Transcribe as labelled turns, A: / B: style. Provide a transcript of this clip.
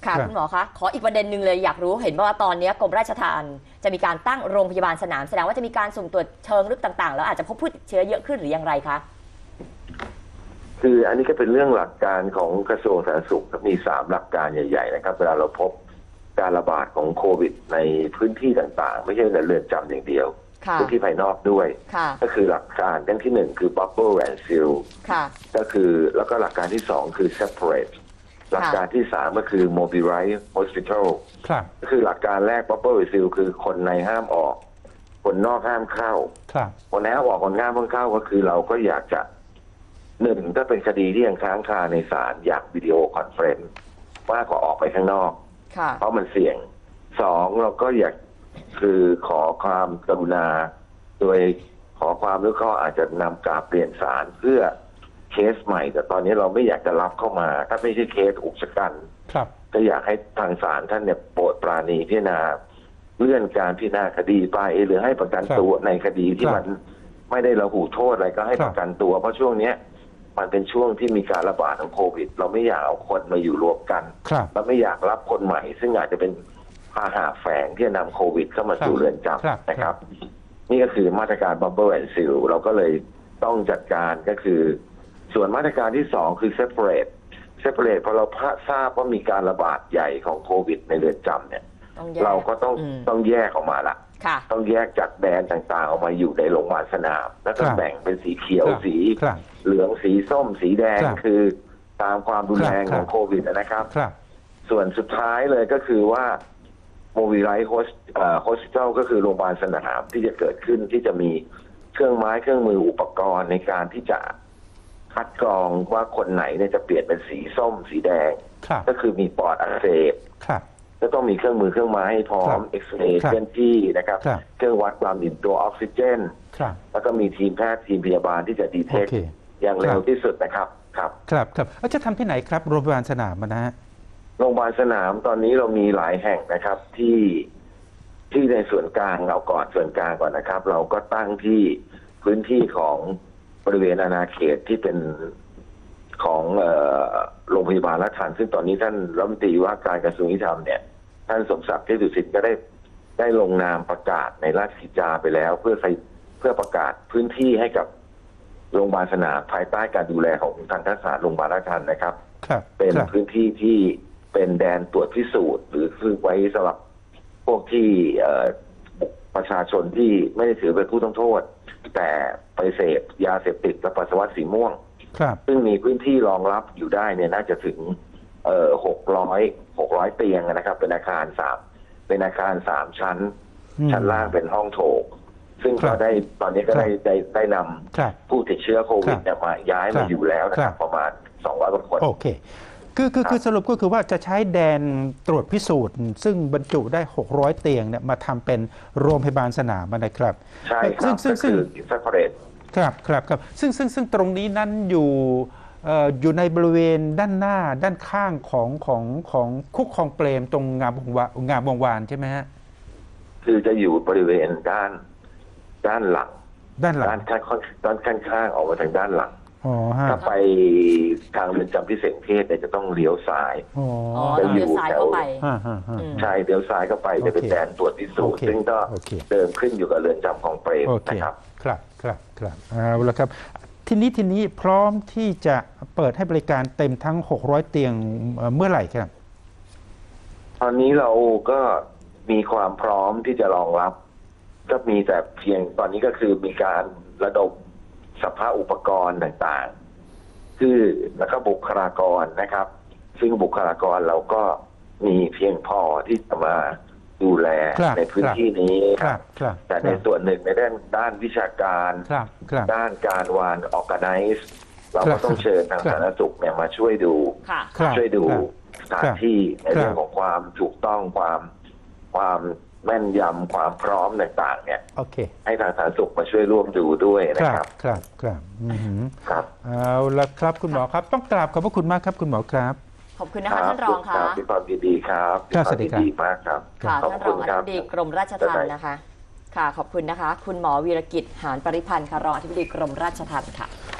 A: ค่ะคุณหมอคะขออีกประเด็นหนึ่งเลยอยากรู้เห็นว่าตอนนี้กรมราชทัณฑ์จะมีการตั้งโรงพยาบาลสนามแสดงว่าจะมีการสุ่มตรวจเชิงลึกต่างๆแล้วอาจจะพบผู้ติดเชื้อเยอะขึ้นหรืออย่างไรคะ
B: คืออันนี้ก็เป็นเรื่องหลักการของกระทรวงสาธารณสุขมี3หลักการใหญ่ๆนะครับเวลาเราพบการระบาดของโควิดในพื้นที่ต่างๆไม่ใช่ในเรือนจำอย่างเดียวพื้นที่ภายนอกด้วยก็คือหลักการด้านที่1คือ bubble and seal ก็คือแล้วก็หลักการที่2คือ separate หลักการที่3ก็คือ mobilize hospital ก็คือหลักการแรก bubble and seal คือคนในห้ามออกคนนอกห้ามเข้าคนในห้ามออกคนห้ามเข้าก็คือเราก็อยากจะ1ถ้าเป็นคดีที่ยังค้างคาในศาลอยากวิดีโอคอนเฟรนซ์มากกว่าออกไปข้างนอกเพราะมันเสี่ยง2เราก็อยากคือขอความกรุณาโดยขอความรู้ข้ออาจจะนำการเปลี่ยนศาลเพื่อเคสใหม่แต่ตอนนี้เราไม่อยากจะรับเข้ามาถ้าไม่ใช่เคสอุกชะกันก็อยากให้ทางศาลท่านเนี่ยโปรดปราณีพิจารณาเลื่อนการพิจารณาคดีไปหรือให้ประกันตัวในคดีที่มันไม่ได้ระหูโทษอะไรก็ให้ประกันตัวเพราะช่วงนี้มันเป็นช่วงที่มีการระบาดของโควิดเราไม่อยากเอาคนมาอยู่รวมกันเราไม่อยากรับคนใหม่ซึ่งอาจจะเป็นพาหะแฝงที่จะนำโควิดเข้ามาสู่เรือนจำนะครับนี่ก็คือมาตรการ Bubble and Seal เราก็เลยต้องจัดการก็คือส่วนมาตรการที่2คือ Separate พอเราทราบว่ามีการระบาดใหญ่ของโควิดในเรือนจำเนี่ยเราก็ต้องแยกออกมาละต้องแยกจากแดนต่างๆออกมาอยู่ในโรงพยาบาลสนามแล้วก็แบ่งเป็นสีเขียวสีเหลืองสีส้มสีแดงคือตามความรุนแรงของโควิดนะครับส่วนสุดท้ายเลยก็คือว่า Mobilize Hospital ก็คือโรงพยาบาลสนามที่จะเกิดขึ้นที่จะมีเครื่องไม้เครื่องมืออุปกรณ์ในการที่จะคัดกรองว่าคนไหนเนี่ยจะเปลี่ยนเป็นสีส้มสีแดงก็คือมีปอดอักเสบก็ต้องมีเครื่องมือเครื่องไม้ให้พร้อมเอ็กซเรย์เคลื่อนที่นะครับเครื่องวัดความอิ่มตัวออกซิเจนแล้วก็มีทีมแพทย์ทีมพยาบาลที่จะดีเทคอย่างเร็วที่สุดนะครับ
C: ครับจะทำที่ไหนครับโรงพยาบาลสนามนะฮะ
B: โรงพยาบาลสนามตอนนี้เรามีหลายแห่งนะครับที่ในส่วนกลางเราก่อนส่วนกลางก่อนนะครับเราก็ตั้งที่พื้นที่ของบริเวณอาณาเขตที่เป็นของโรงพยาบาลราชทัณฑ์ซึ่งตอนนี้ท่านรัฐมนตรีว่าการกระทรวงยุติธรรมเนี่ยท่านสมศักดิ์เทพสุทินก็ได้ลงนามประกาศในราชกิจจาไปแล้วเพื่อประกาศพื้นที่ให้กับโรงพยาบาลสนามภายใต้การดูแลของทันตแพทย์โรงพยาบาลราชทัณฑ์นะครับเป็นพื้นที่ที่เป็นแดนตรวจพิสูจน์หรือคือไว้สำหรับพวกที่ประชาชนที่ไม่ได้ถือเป็นผู้ต้องโทษแต่ไปเสพยาเสพติดและปัสสาวะสีม่วงซึ่งมีพื้นที่รองรับอยู่ได้เนี่ยน่าจะถึง600 เตียงนะครับเป็นอาคาร3ชั้นชั้นล่างเป็นห้องโถงซึ่งก็ได้ตอนนี้ก็ได้นำผู้ติดเชื้อโควิดมาย้ายมาอยู่แล้วนะครับประมาณ200 กว่าคน
C: โอเคคือสรุปก็คือว่าจะใช้แดนตรวจพิสูจน์ซึ่งบรรจุได้600 เตียงเนี่ยมาทำเป็นโรงพยาบาลสนามนะครับ
B: ใช่ครับซึ่ง
C: ครับซึ่งตรงนี้นั้นอยู่ในบริเวณด้านหน้าด้านข้างของคุกคลองเปรมตรงงามวงวานใช่ไหมฮะ
B: คือจะอยู่บริเวณด้านหลังด้านข้างออกมาทางด้านหลังถ้าไปทางเรือนจำพิเศษเทศเนี่ยจะต้องเลี้ยวซ้าย
A: จะอยู่แถว
B: ใช่เลี้ยวซ้ายเข้าไปจะเป็นแดนตรวจพิสูจน์ซึ่งก็เดิมขึ้นอยู่กับเรือนจำของเปรมนะครับ
C: ครับเอาละครับทีนี้พร้อมที่จะเปิดให้บริการเต็มทั้ง600 เตียงเมื่อไหร่ครับ
B: ตอนนี้เราก็มีความพร้อมที่จะรองรับก็มีแต่เพียงตอนนี้ก็คือมีการระดมสภาพอุปกรณ์ต่างๆคือแล้วก็บุคลากรนะครับซึ่งบุคลากรเราก็มีเพียงพอที่จะมาดูแลในพื้นที่นี้ครับแต่ในส่วนหนึ่งในด้านวิชาการด้านการวางorganize เราก็ต้องเชิญทางสาธารณสุขเนี่ยมาช่วยดูสถานที่ในเรื่องของความถูกต้องความแม่นยำความพร้อมต่างๆเนี่ยให้ทางสาธารณสุขมาช่วยร่วมดูด้วยนะครับ
C: ครับเอาละครับคุณหมอครับต้องกราบขอบพระคุณมากครับคุณหมอครับ
A: ขอบคุณนะคะท่านรองค่ะ
B: มีความดีครับ
C: สวัสดีครับ
B: ดีมากครับ
A: ค่ะท่านรองอธิบดีกรมราชทัณฑ์นะคะค่ะขอบคุณนะคะคุณหมอวีรกิจหานปริพันธ์ค่ะรองอธิบดีกรมราชทัณฑ์ค่ะ